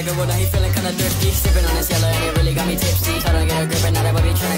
a good one, now he feeling kinda thirsty. Sipping on this yellow and it really got me tipsy. Trying to get a grip and now that baby trying